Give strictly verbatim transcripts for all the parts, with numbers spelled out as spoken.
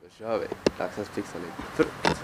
Kör vi. Dags att fixa lite frukt.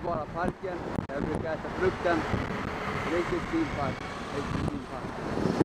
underbara parken. Jag brukar äta frukten. Riktigt fin park. Riktigt fin park.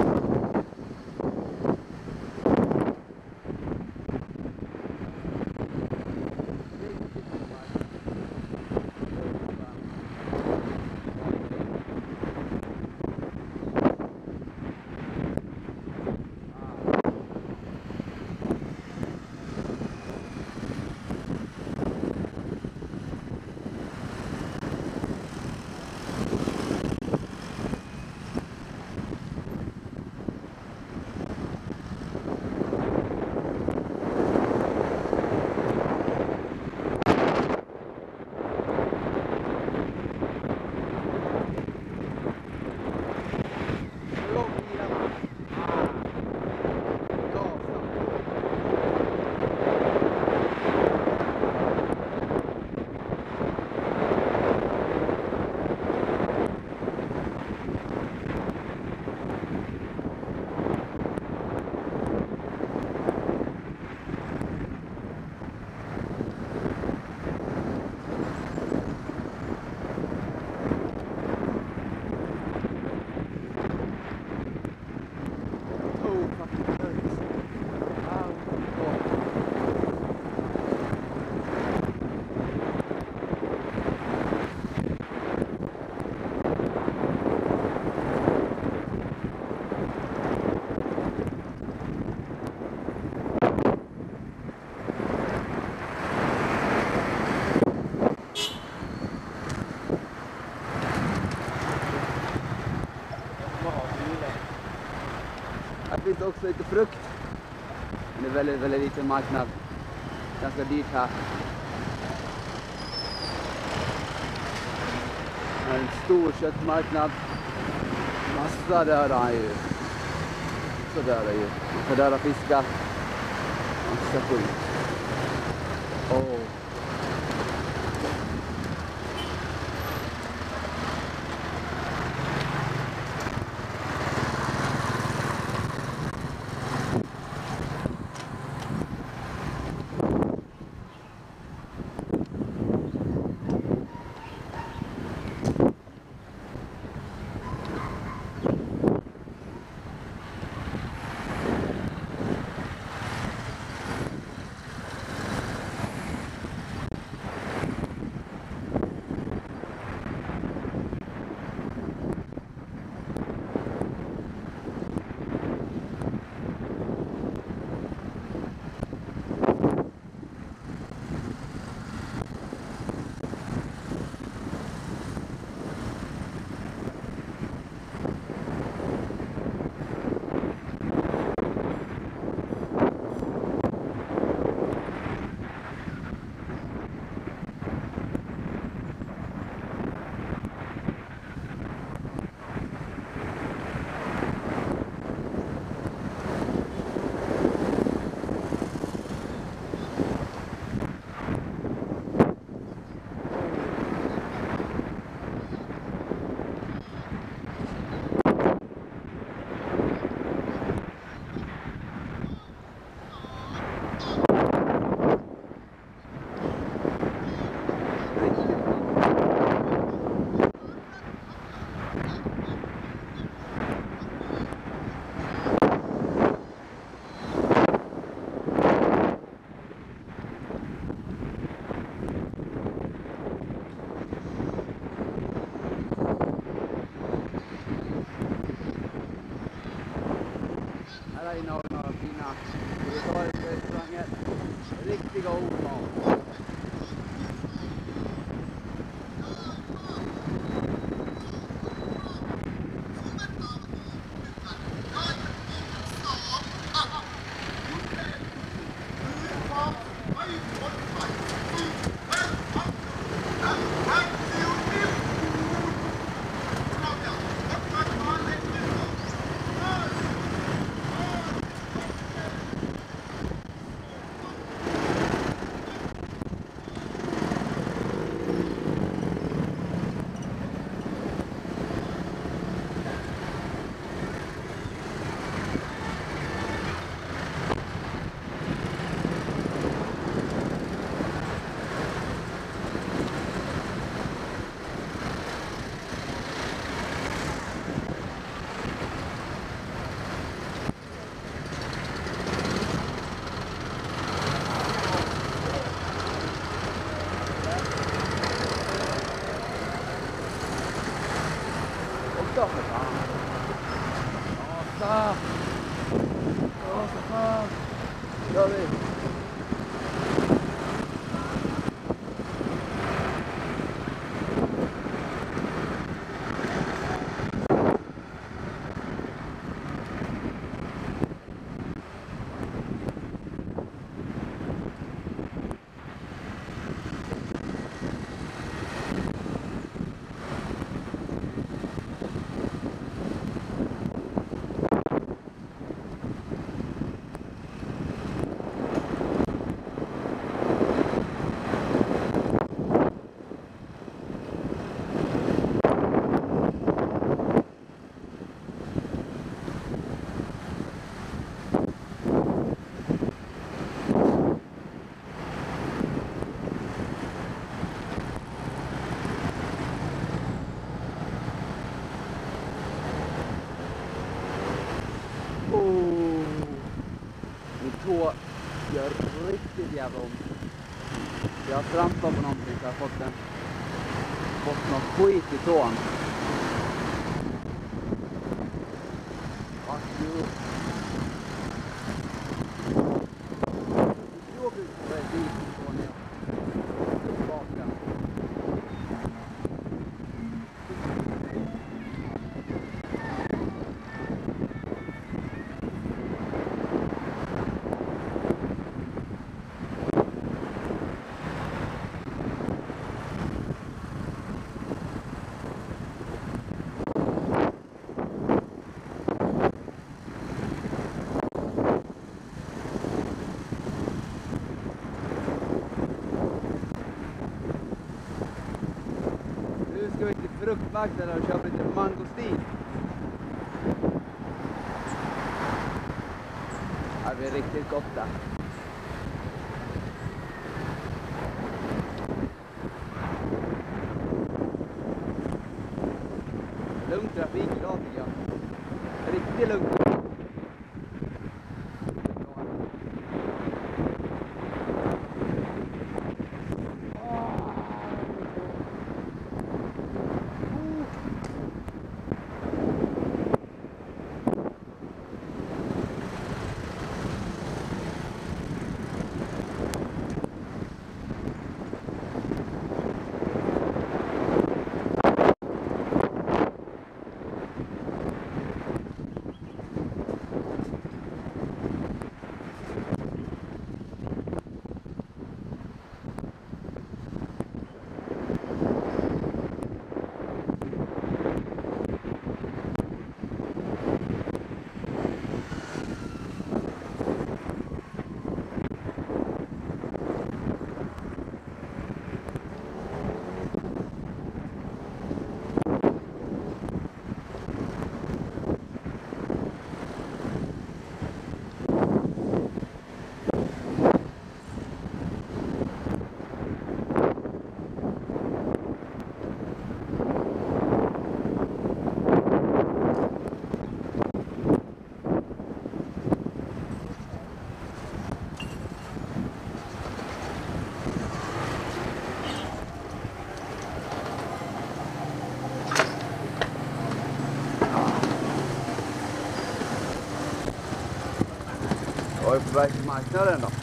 Här finns också lite frukt. Det är väldigt, väldigt liten marknad. Ganska dyrt här. Det är en stor köttmarknad. Massa döda ju. Så döda ju. Massa döda fiskar. Massa skit. Åh. Här inne har vi några fina vegetariska restauranger. Riktiga ordmat. då för fan. Gasa! Gasa fan! Kör vi! Tå gör riktigt jävla ont. Jag har trampat på någonting så jag har fått en fått något skit i tån. Fuck you. Jag vill inte vara dit i tån igen. Tillbaka. Nu ska vi till fruktmarknaden och köpa lite mangostin. Det blir riktigt gott där. Lugn trafik idag tycker jag. Riktigt lugnt. Jag är på väg till marknaden då.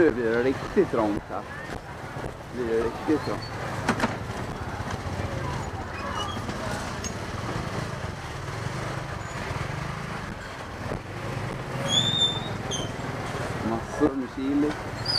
nu blir det riktigt trångt här. Nu blir det riktigt trångt. Massor med chili.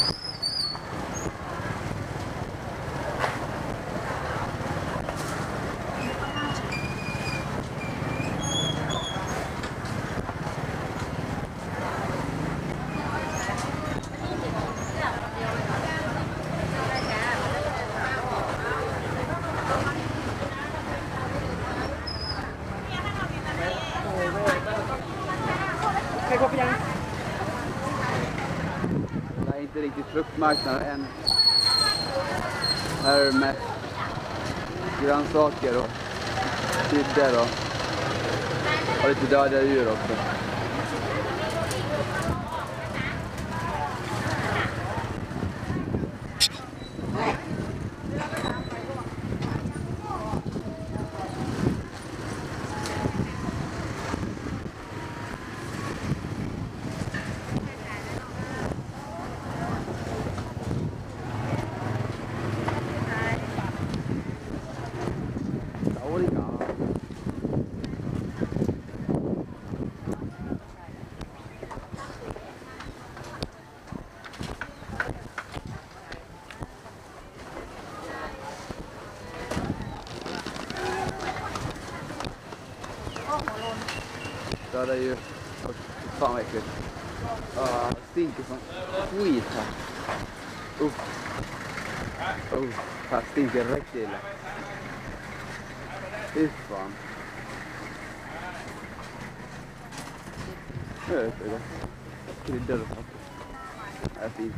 Det är inte riktigt fruktmarknad än. Här är med grönsaker och kryddor och, och lite döda djur också. Ja, det är ju fan vad äckligt. Uh, stinker som skit här. Uh. Uh, här stinker riktigt illa. Fy fan. Nu är det så gott. Kryddor och sånt. Det är fint.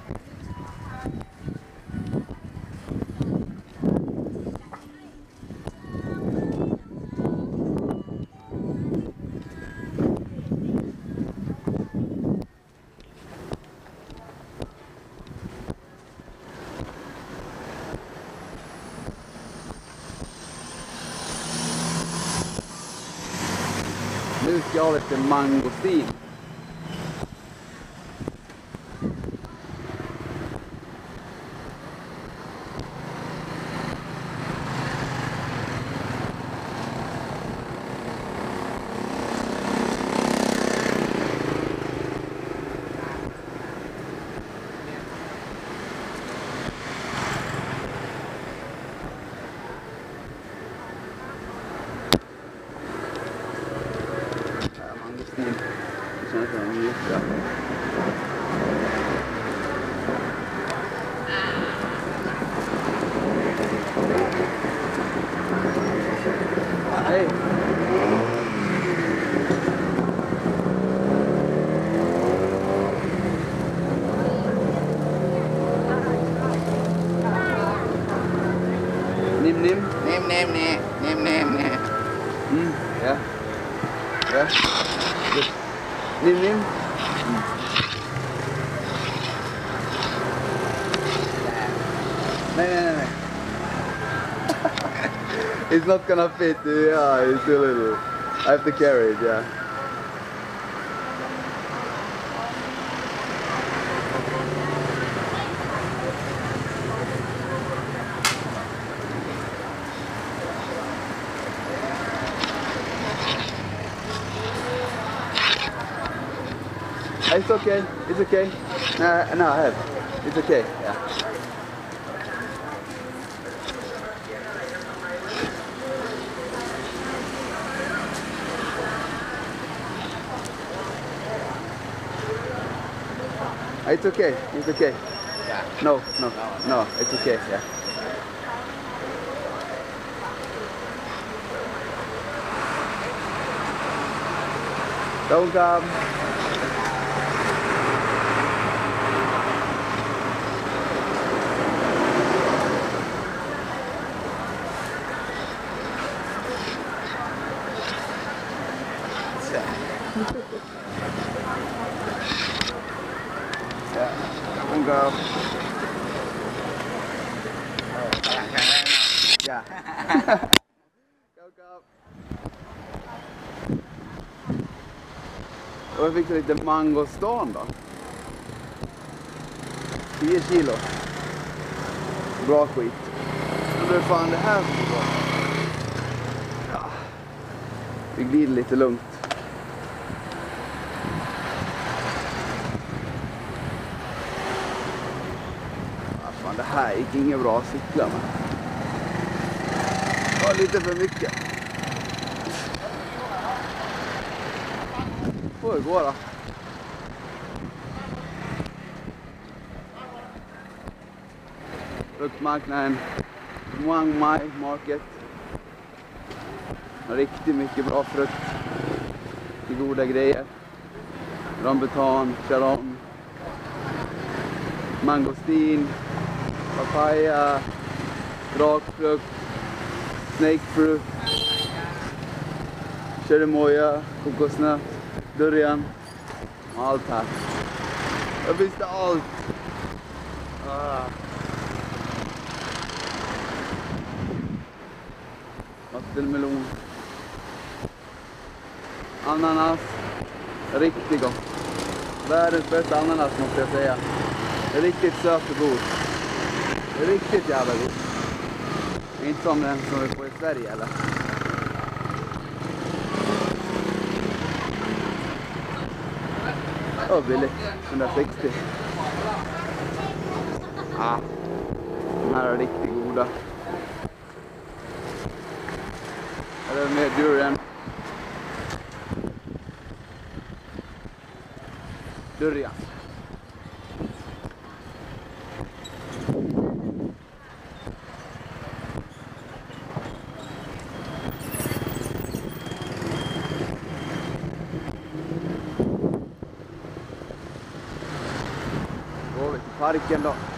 Nu ska jag ha lite mangostin. Det känns som en mjuka. Hej! Nim nim? Nim nim nim nim nim nim. Mm, ja. Ja. Nim nim. Mm. Nej, nej, nej, nej. It's not gonna fit. Yeah, it's too little. I have to carry it, yeah. It's okay, it's okay. No, no, I have. It's okay, yeah. It's okay, it's okay. Yeah. No, no, no, it's okay, yeah. Don't come. Yeah, don't go. Yeah. Go, go. Och jag fick lite mangostan då. tio kilo. Bra skit. Men det är fan det här som är bra. Ja. Vi glider lite lugnt. Ja, fan, det här gick inget bra att cykla med. Det var lite för mycket. Får det gå då. Fruktmarknaden Chiang Market. Riktigt mycket bra frukt. Till goda grejer. Rambutan, charon, mangostin, papaya, drakfrukt, snakefruit, cherimoya, kokosnöt, durian och allt här. Jag visste allt. Ah. Vattenmelon. Ananas. Riktigt gott. Världens bästa ananas måste jag säga. Riktigt söt och god. Riktigt jävla god. Inte som den som vi får i Sverige eller? Åh, billigt. hundrasextio. Ah. De här är riktigt goda. Här är med durian. Durian. Går vi till parken då.